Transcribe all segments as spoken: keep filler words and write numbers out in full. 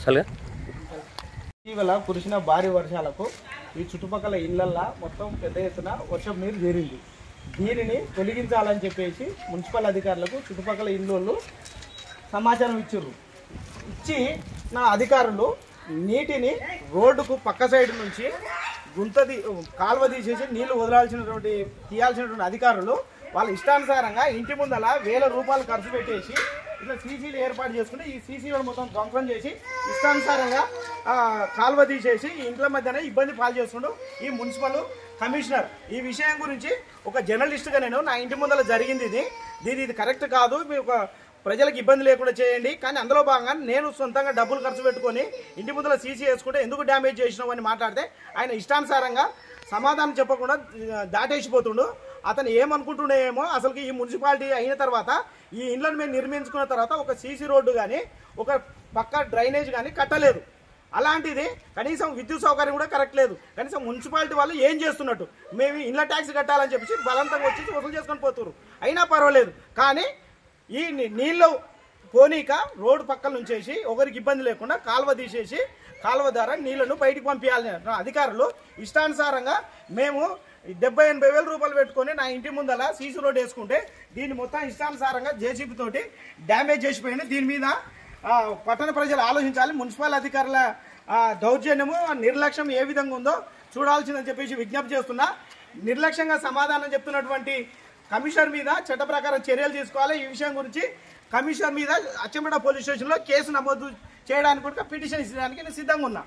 ఇటీవల కురిసిన భారీ వర్షాలకు ఈ చుట్టుపక్కల ఇళ్లల్లో మొత్తం పెద్ద ఎత్తున వర్షం నీరు చేరింది. దీనిని తొలగించాలని చెప్పేసి మున్సిపల్ అధికారులకు చుట్టుపక్కల ఇళ్ళు సమాచారం ఇచ్చారు. ఇచ్చి నా అధికారులు నీటిని రోడ్డుకు పక్క సైడ్ నుంచి గుంతది కాలువ తీసేసి నీళ్లు వదలాల్సినటువంటి తీయాల్సినటువంటి అధికారులు వాళ్ళ ఇష్టానుసారంగా ఇంటి ముందల వేల రూపాయలు ఖర్చు పెట్టేసి ఇట్లా సీసీలు ఏర్పాటు చేసుకుని ఈ సీసీలను మొత్తం ధ్వంసం చేసి ఇష్టానుసారంగా కాలువ తీసేసి ఇంట్ల మధ్యన ఇబ్బంది పాలు చేసుకుంటూ ఈ మున్సిపల్ కమిషనర్ ఈ విషయం గురించి ఒక జర్నలిస్ట్గా నేను నా ఇంటి ముందర జరిగింది ఇది దీని ఇది కరెక్ట్ కాదు, మీరు ఒక ప్రజలకు ఇబ్బంది లేకుండా చేయండి. కానీ అందులో భాగంగా నేను సొంతంగా డబ్బులు ఖర్చు పెట్టుకొని ఇంటి ముందర సీసీ వేసుకుంటే ఎందుకు డ్యామేజ్ చేసినావు అని మాట్లాడితే ఆయన ఇష్టానుసారంగా సమాధానం చెప్పకుండా దాటేసిపోతుండు. అతను ఏమనుకుంటుండేమో అసలుకి ఈ మున్సిపాలిటీ అయిన తర్వాత ఈ ఇండ్లను మేము నిర్మించుకున్న తర్వాత ఒక సీసీ రోడ్డు కానీ ఒక పక్క డ్రైనేజ్ కానీ కట్టలేదు. అలాంటిది కనీసం విద్యుత్ సౌకర్యం కూడా కరెక్ట్ లేదు. కనీసం మున్సిపాలిటీ వాళ్ళు ఏం చేస్తున్నట్టు మేము ఇళ్ళ ట్యాక్స్ కట్టాలని చెప్పేసి బలవంతంగా వచ్చి వసూలు చేసుకొని పోతున్నారు. అయినా పర్వాలేదు, కానీ ఈ నీళ్ళు పోనీక రోడ్డు పక్కల నుంచేసి ఒకరికి ఇబ్బంది లేకుండా కాలువ తీసేసి కాలువ ద్వారా నీళ్లను బయటికి పంపించాలని అధికారులు ఇష్టానుసారంగా మేము డెబ్బై ఎనభై వేల రూపాయలు పెట్టుకొని నా ఇంటి ముందల సీసీ రోడ్ వేసుకుంటే దీన్ని మొత్తం ఇష్టానుసారంగా జేసీబీ తోటి డ్యామేజ్ చేసిపోయింది. దీని మీద పట్టణ ప్రజలు ఆలోచించాలి. మున్సిపల్ అధికారుల దౌర్జన్యము నిర్లక్ష్యం ఏ విధంగా ఉందో చూడాల్సిందని చెప్పేసి విజ్ఞప్తి చేస్తున్నా. నిర్లక్ష్యంగా సమాధానం చెప్తున్నటువంటి కమిషనర్ మీద చట్ట ప్రకారం చర్యలు తీసుకోవాలి. ఈ విషయం గురించి కమిషనర్ మీద అచ్చంపేట పోలీస్ స్టేషన్లో కేసు నమోదు చేయడానికి కూడా పిటిషన్ ఇచ్చడానికి నేను సిద్ధంగా ఉన్నా.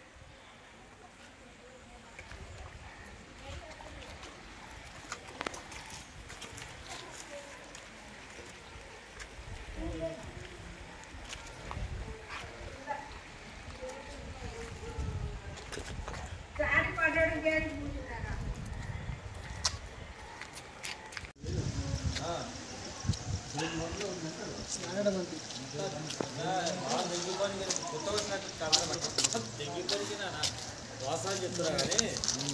వాసన చెప్తున్నా కానీ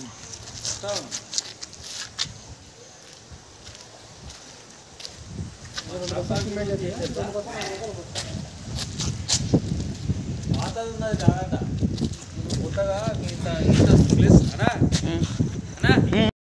వాసన ఉన్నది జాగ్రత్త కొత్తగా ఇంత ఇంత ప్లేస్ అనా అనా